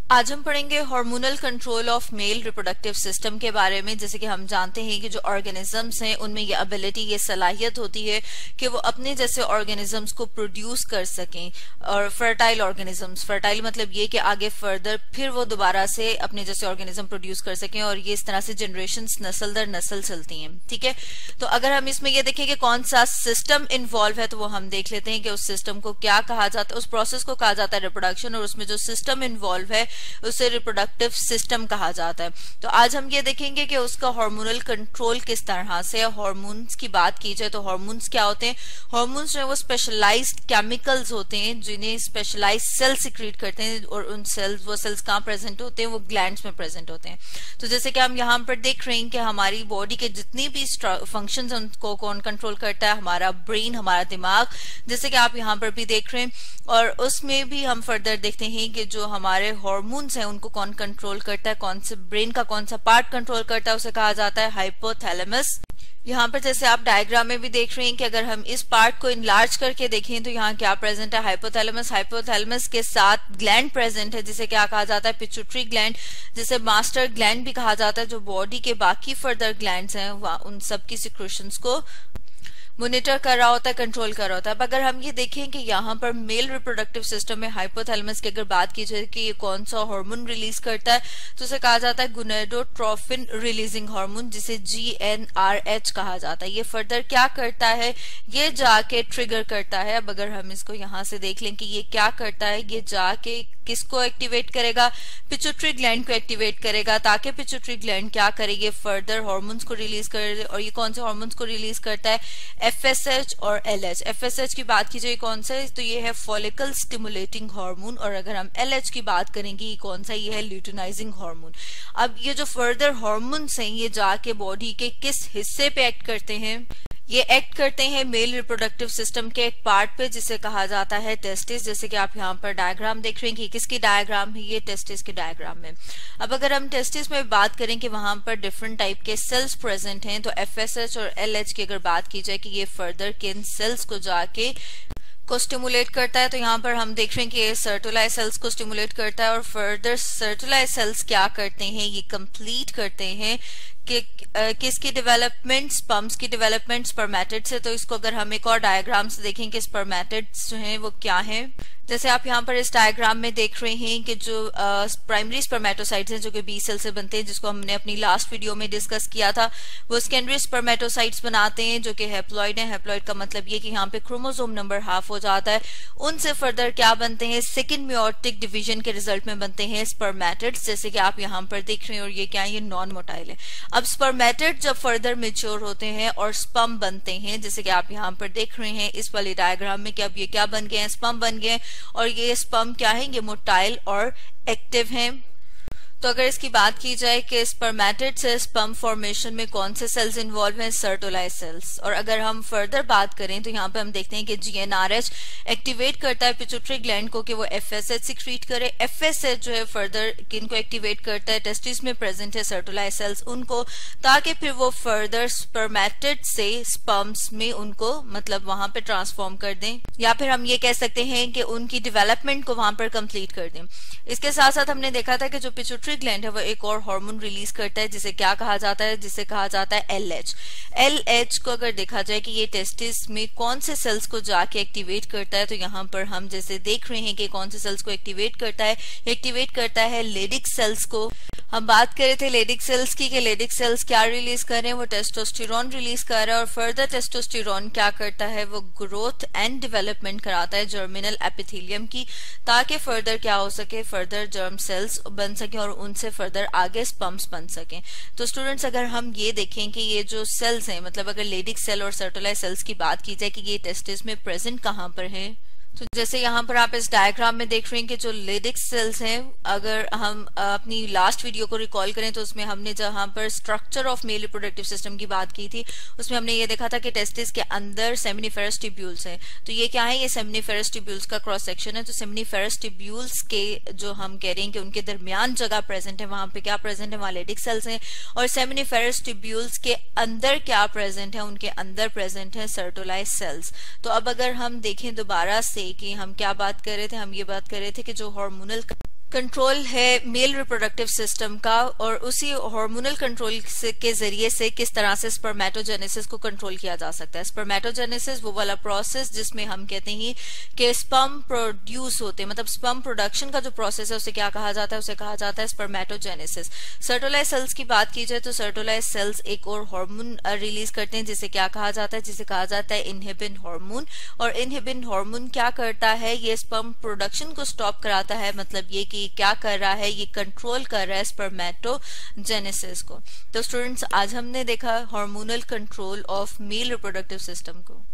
आज हम पढ़ेंगे hormonal control of male reproductive system के बारे में। जैसे कि हम जानते हैं कि जो ऑर्गेनिजम्स हैं उनमें ये एबिलिटी, ये सलाहियत होती है कि वो अपने जैसे ऑर्गेनिजम्स को प्रोड्यूस कर सकें। और फर्टाइल ऑर्गेनिजम्स, फर्टाइल मतलब ये कि आगे फर्दर फिर वो दोबारा से अपने जैसे ऑर्गेनिज्म प्रोड्यूस कर सकें, और ये इस तरह से जनरेशंस नस्ल दर नस्ल चलती हैं। ठीक है, तो अगर हम इसमें ये देखें कि कौन सा सिस्टम इन्वॉल्व है तो वो हम देख लेते हैं कि उस सिस्टम को क्या कहा जाता है, उस प्रोसेस को कहा जाता है रिप्रोडक्शन, और उसमें जो सिस्टम इन्वॉल्व है उसे रिप्रोडक्टिव सिस्टम कहा जाता है। तो आज हम ये देखेंगे कि उसका हार्मोनल कंट्रोल किस तरह से। हार्मोन्स की बात की जाए तो हार्मोन्स क्या होते हैं? हार्मोन्स जो है वो स्पेशलाइज्ड केमिकल्स होते हैं जिन्हें स्पेशलाइज्ड सेल सिक्रीट करते हैं, और उन सेल्स, वो सेल्स कहाँ प्रेजेंट होते हैं? वो ग्लैंड्स में प्रेजेंट होते हैं। तो जैसे कि हम यहाँ पर देख रहे हैं कि हमारी बॉडी के जितनी भी फंक्शंस हैं उनको कौन कंट्रोल करता है? हमारा ब्रेन, हमारा दिमाग, जैसे कि आप यहाँ पर भी देख रहे हैं। और उसमें भी हम फर्दर देखते हैं कि जो हमारे हार्मोन्स हैं उनको कौन कंट्रोल करता है, कौन से ब्रेन का कौन सा पार्ट कंट्रोल करता है, उसे कहा जाता है हाइपोथैलेमस। यहाँ पर जैसे आप डायग्राम में भी देख रहे हैं कि अगर हम इस पार्ट को इनलार्ज करके देखें तो यहाँ क्या प्रेजेंट है? हाइपोथैलेमस। हाइपोथैलेमस के साथ ग्लैंड प्रेजेंट है जिसे क्या कहा जाता है? पिट्यूटरी ग्लैंड, जिसे मास्टर ग्लैंड भी कहा जाता है, जो बॉडी के बाकी फर्दर ग्लैंड्स हैं उन सबकी सिक्रेशंस को मॉनिटर कर रहा होता है, कंट्रोल कर रहा होता है। अब अगर हम ये देखें कि यहाँ पर मेल रिप्रोडक्टिव सिस्टम में हाइपोथैलेमस की अगर बात की जाए कि ये कौन सा हार्मोन रिलीज करता है, तो उसे कहा जाता है गोनेडोट्रोफिन रिलीजिंग हार्मोन, जिसे GnRH कहा जाता है। ये फर्दर क्या करता है? ये जाके ट्रिगर करता है। अब अगर हम इसको यहाँ से देख लें कि ये क्या करता है, ये जाके किसको एक्टिवेट करेगा? पिट्यूटरी ग्लैंड को एक्टिवेट करेगा, ताकि पिट्यूटरी ग्लैंड क्या करेगी? फर्दर हार्मोन्स को रिलीज करे। और ये कौन से हार्मोन्स को रिलीज करता है? FSH और LH। FSH की बात की जाए कौन सा है, तो ये है फॉलिकल स्टिमुलेटिंग हार्मोन, और अगर हम LH की बात करेंगे ये कौन सा? ये है ल्यूटिनाइजिंग हार्मोन। अब ये जो फर्दर हार्मोन्स हैं ये जाके बॉडी के किस हिस्से पे एक्ट करते हैं? ये एक्ट करते हैं मेल रिप्रोडक्टिव सिस्टम के एक पार्ट पे जिसे कहा जाता है टेस्टिस। जैसे कि आप यहाँ पर डायग्राम देख रहे हैं कि किसकी डायग्राम है? ये टेस्टिस की डायग्राम है। अब अगर हम टेस्टिस में बात करें कि वहां पर डिफरेंट टाइप के सेल्स प्रेजेंट हैं, तो FSH और LH की अगर बात की जाए कि ये फर्दर किन सेल्स को जाके स्टिमुलेट करता है, तो यहाँ पर हम देख रहे हैं कि ये सर्टुलाई सेल्स को स्टिमुलेट करता है। और फर्दर सर्टुलाई सेल्स क्या करते हैं? ये कंप्लीट करते हैं कि किसकी डेवलपमेंट? स्पर्म्स की डेवलपमेंट स्पर्मेटिड से। तो इसको अगर हम एक और डायग्राम से देखें कि स्पर्मेटिड्स जो हैं वो क्या हैं, जैसे आप यहाँ पर इस डायग्राम में देख रहे हैं कि जो प्राइमरी स्पर्मेटोसाइट्स हैं जो कि बी सेल से बनते हैं, जिसको हमने अपनी लास्ट वीडियो में डिस्कस किया था, वो सेकेंडरी स्पर्मेटोसाइट्स बनाते हैं जो कि हैप्लॉइड है। हैप्लॉइड का मतलब ये कि यहाँ पे क्रोमोसोम नंबर हाफ हो जाता है। उनसे फर्दर क्या बनते हैं? सेकेंड मियोटिक डिवीजन के रिजल्ट में बनते हैं स्पर्मेटिड्स, जैसे कि आप यहाँ पर देख रहे हैं। और ये क्या है? ये नॉन मोटाइल है। अब स्पर्मेटिड जब फर्दर मेच्योर होते हैं और स्पर्म बनते हैं, जैसे कि आप यहाँ पर देख रहे हैं इस वाली डायग्राम में कि अब ये क्या बन गए हैं? स्पर्म बन गए। और ये स्पर्म क्या है? ये मोटाइल और एक्टिव हैं। तो अगर इसकी बात की जाए कि स्पर्मेटिड से स्पर्म फॉर्मेशन में कौन से सेल्स इन्वॉल्व हैं? Sertoli cells. और अगर हम फर्दर बात करें तो यहाँ पे हम देखते हैं कि GnRH एक्टिवेट करता है पिट्यूटरी ग्लैंड को कि वो FSH सिक्रीट करे। FSH जो है फर्दर किन को एक्टिवेट करता है? टेस्टिस में प्रेजेंट है सर्टुलाई सेल्स, उनको, ताकि फिर वो फर्दर स्पर्मेटिड से स्पर्म्स में उनको मतलब वहां पे ट्रांसफॉर्म कर दें, या फिर हम ये कह सकते हैं कि उनकी डेवलपमेंट को वहां पर कंप्लीट कर दें। इसके साथ साथ हमने देखा था कि जो पिट्यूटरी ग्लैंड है वो एक और हार्मोन रिलीज करता है जिसे क्या कहा जाता है? जिसे कहा जाता है LH। LH को अगर देखा जाए कि ये टेस्टिस में कौन से सेल्स को जाके एक्टिवेट करता है, तो यहाँ पर हम जैसे देख रहे हैं कि कौन से सेल्स को एक्टिवेट करता है? एक्टिवेट करता है लेडिक सेल्स को। हम बात कर रहे थे लेडिक सेल्स की कि लेडिक सेल्स क्या रिलीज कर रहे हैं? वो टेस्टोस्टेरोन रिलीज कर रहा है। और फर्दर टेस्टोस्टेरोन क्या करता है? वो ग्रोथ एंड डेवलपमेंट कराता है जर्मिनल एपिथेलियम की, ताकि फर्दर क्या हो सके? फर्दर जर्म सेल्स बन सके और उनसे फर्दर आगे स्पर्म्स बन सके। तो स्टूडेंट्स अगर हम ये देखें कि ये जो सेल्स हैं, मतलब अगर लेडिक सेल और सर्टुलाई सेल्स की बात की जाए कि ये टेस्टिस में प्रेजेंट कहाँ पर है, तो जैसे यहाँ पर आप इस डायग्राम में देख रहे हैं कि जो लेडिक सेल्स हैं, अगर हम अपनी लास्ट वीडियो को रिकॉल करें तो उसमें हमने जहाँ पर structure of male reproductive system की बात की थी, उसमें हमने ये देखा था कि टेस्टिस के अंदर सेमिनिफेरस ट्यूब्यूल्स हैं। तो ये क्या है? ये सेमिनिफेरस ट्यूब्यूल्स का क्रॉस सेक्शन है। तो सेमिनिफेरस ट्यूब्यूल्स के जो हम कह रहे हैं कि उनके दरमियान जगह प्रेजेंट है, वहां पे क्या प्रेजेंट है? वहां लेडिक सेल्स हैं। और सेमिनिफेरस ट्यूब्यूल्स के अंदर क्या प्रेजेंट है? उनके अंदर प्रेजेंट है सर्टुलाई सेल्स। तो अब अगर हम देखें दोबारा से कि हम क्या बात कर रहे थे, हम ये बात कर रहे थे कि जो हार्मोनल कंट्रोल है मेल रिप्रोडक्टिव सिस्टम का, और उसी हार्मोनल कंट्रोल के जरिए से किस तरह से स्पर्मेटोजेनेसिस को कंट्रोल किया जा सकता है। स्पर्मेटोजेनेसिस वो वाला प्रोसेस जिसमें हम कहते हैं कि स्पर्म प्रोड्यूस होते हैं, मतलब स्पर्म प्रोडक्शन का जो प्रोसेस है उसे क्या कहा जाता है, उसे कहा जाता है स्पर्मेटोजेनेसिस। सर्टोलाइज सेल्स की बात की जाए तो सर्टोलाइज सेल्स एक और हार्मोन रिलीज करते हैं जिसे क्या कहा जाता है, जिसे कहा जाता है इनहिबिन हार्मोन। और इनहिबिन हार्मोन क्या करता है, ये स्पर्म प्रोडक्शन को स्टॉप कराता है, मतलब ये कि क्या कर रहा है, ये कंट्रोल कर रहा है स्पर्मेटोजेनेसिस को। तो स्टूडेंट्स आज हमने देखा hormonal control of male reproductive system को।